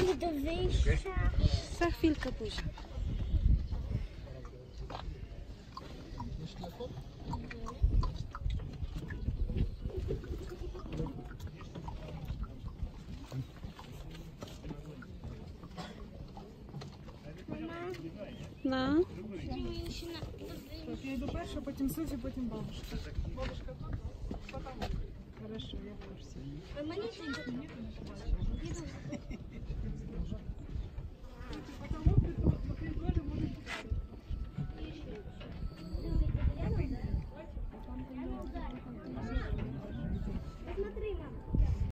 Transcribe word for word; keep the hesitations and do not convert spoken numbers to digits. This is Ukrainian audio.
Iść do wyjścia. Za chwilkę później. No. Я йду перша, потім Софі, потім бабушка. Бабушка тут, потім. Хорошо, я в курсі. А мені